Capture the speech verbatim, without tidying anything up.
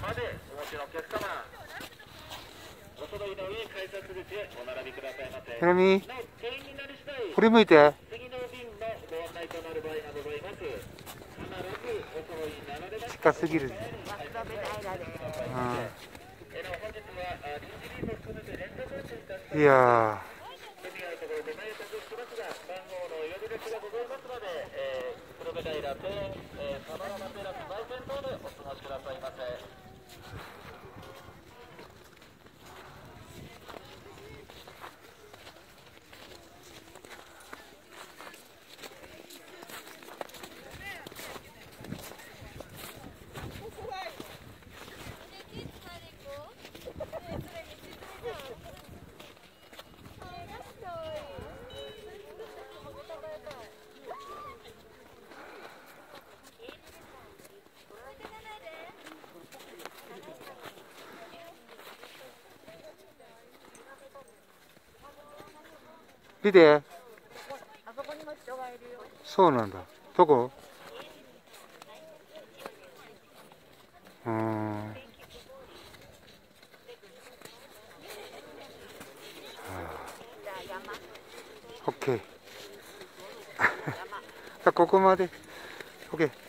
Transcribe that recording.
までお持ちのお客様、お揃いの上改札口へお並びくださいませ。 ひろみ、 なお、定員になり次第、 振り向いて。 次の便のご案内となる場合がございます。必ずお揃いになられます。 近すぎる。うん。いやー。黒部平店、そのままテラス売店等でお過ごしくださいませ。見て。あそこにも人がいるよ。そうなんだ。どこ？うーん。オッケー。ここまで。オッケー。